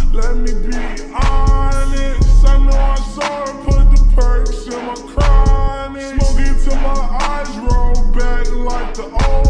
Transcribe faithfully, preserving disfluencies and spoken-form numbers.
Let me be honest, I know I saw her put the perks in my chronic. Smoking till my eyes roll back like the old